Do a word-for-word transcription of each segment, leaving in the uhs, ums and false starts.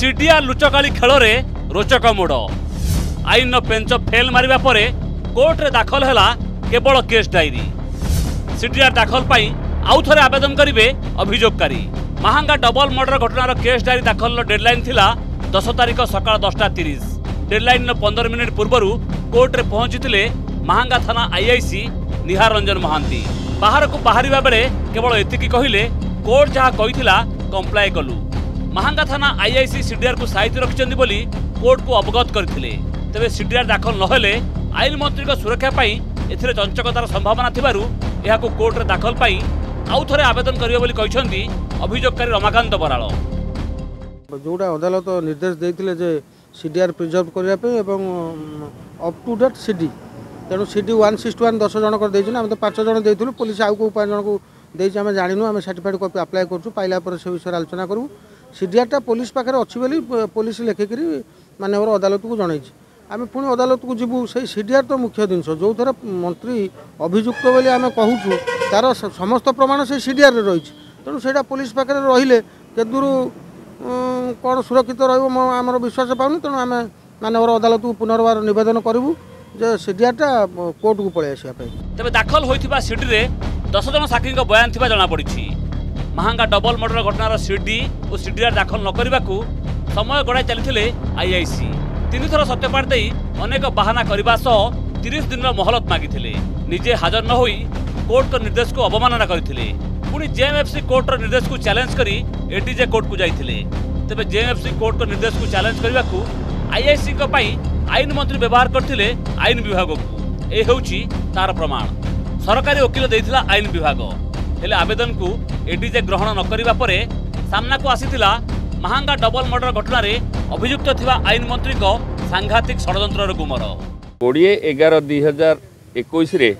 CDR लुचकाली खेल में रोचक मोड़ आईन पेंच फेल मारिबा परे कोर्ट रे दाखल हैला केवल केस डायरी। सीडीआर दाखल पाई आउ थरे आवेदन करिवे अभियोगकारी। महांगा डबल मर्डर घटनार केस डायरी दाखल डेडलाइन थिला दस तारिख सकाळ दसटा तीस। डेडलाइन पंद्रह मिनिट पूर्व कोर्ट रे पहुंचीथिले महांगा थाना आईआईसी निहार रंजन महांती। बाहर को बाहरिबा बेले केवल एतिकी कहिले कोर्ट जहाँ कहिथिला कंप्लाय कलु। महांगा थाना आईआईसी सीडीआर को साइज रखिछन्ती बोली कोर्ट को अवगत करथिले। तेबे सीडीआर दाखल नहेले आईन मंत्री को सुरक्षा पाई एथिरे चंचकतार संभावना थिबारु एहाको कोर्ट रे दाखल पाई आउ थरे आवेदन करियो बोली कहिछन्ती अभियोगकारी रमाकांत बराळ। जोड़ा अदालत निर्देश देइथिले जे सीडीआर प्रिजर्व करिया पे एवं अप टू डेट सीडी तेणु सीडी वन सिक्सटी वन दस जन कर देइछन। हम तो पांच जन देइथिलु पुलिस आउ को पांच जन को देइछ। आम जानिनु आम सर्टिफाइड कॉपी अप्लाई करछु पाइला पर से विषय आलोचना करू। सीडीआरटा पुलिस पाखे अच्छी बोली पुलिस लेखिकी मानवर अदालत को जनईछि। आम पुणी अदालत को जीवु से सीडीआर तो मुख्य जिनस जो थर मंत्री अभियुक्त बोली आम कहूँ तार समस्त प्रमाण से सीडीआर रही। तेणु से पुलिस पाखे रहिले केदूर कौन सुरक्षित रमर विश्वास पाऊनी। तेणु आम मानवर अदालत को पुनर्बार नवेदन करूँ जे सीडीआरटा कोर्ट को पलि आसा। तेज दाखल होता सीडी रे दस जन साक्षी बयान थी जमापड़ी। महांगा डबल मर्डर घटनार सीडी और सीडीआर दाखल न करने को समय गड़ाई चली आईआईसी। तीन थर सत्यपाठ दे अनेक बाहाना करने सह तीस दिन मोहलत मागिथिले। निजे हाजर न होई कोर्ट को निर्देश को अवमानना करथिले। पुणी जेएमएफसी कोर्ट रो निर्देश को चैलेंज करी एडीजे कोर्ट को जाइथिले। तेबे जेएमएफसी कोर्ट को निर्देश को चैलेंज करने को आईआईसी को पाई आईन मंत्री व्यवहार करथिले आईन विभाग को। ए हेउची तार प्रमाण। सरकारी वकील देइथिला आईन विभाग हेले आवेदन को एडीजे ग्रहण न करिबा परे सामना को आसीथिला महांगा डबल मर्डर घटना रे अभियुक्त थिबा आईन मंत्री को सांघातिक षडयंत्र गुमर। कोड़े एगार दुई हजार इक्कीस रे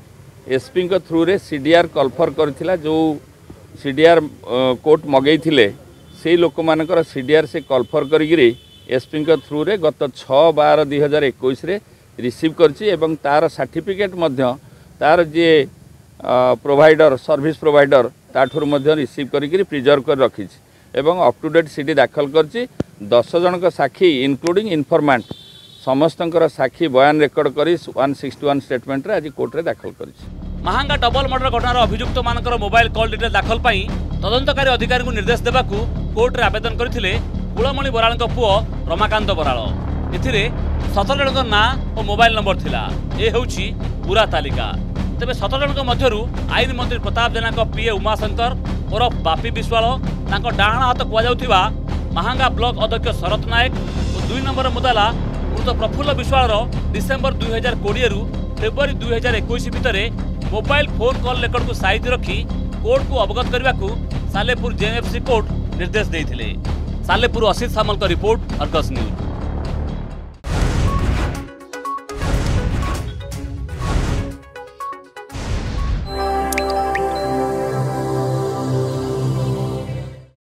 एसपी थ्रू रे सीडीआर कलफर करथिला। जो सीडीआर कोर्ट मगई थिले से लोक मानकर सीडीआर से कलफर करी एसपी थ्रू रे गत छः बार दुई हजार इक्कीस रे रिसीव करछि एवं तार सर्टिफिकेट मध्य तार जे प्रोवाइडर सर्विस प्रोवाइडर ताठुर मध्य रिसीव करी प्रिजर्व कर रखी एवं अप टू डेट सीडी दाखल करछि। दस जन का साक्षी इनक्लूडिंग इनफॉर्मेंट समस्तंकर साक्षी बयान रेकर्ड करी वन सिक्सटी वन स्टेटमेंट रे आज कोर्ट रे दाखल करछि। महांगा डबल मर्डर घटनार अभियुक्त मानकर मोबाइल कॉल डिटेल दाखल पाई तदंतकारी अधिकारी को निर्देश देबाकू कोर्ट रे आवेदन करथिले कुलमणि बराळ पुओ रमाकांत बराळ। एथिरे सतर जन ना और मोबाइल नंबर थिला। ए हेउछि पूरा तालिका। तेबे सतर जन मध्यरु आईन मंत्री प्रताप जेना पीए उमाशंकर ओरफ बापी विश्वाल तांको डाहाण हाथ कुआजाउथिबा महांगा ब्लॉक अध्यक्ष शरत नायक और दुई नंबर मुदाला मृत प्रफुल्ल विश्वाल डिसेम्बर दुई हजार कोड़े रु फेब्रुआरी दुई हजार इक्कीस भितर मोबाइल फोन कॉल रेकर्ड को साइज रखी कोर्ट को अवगत करने को सालेपुर जेएमएफसी कोर्ट निर्देश देइथिले। सालेपुर असित सामल का रिपोर्ट अर्गस न्यूज।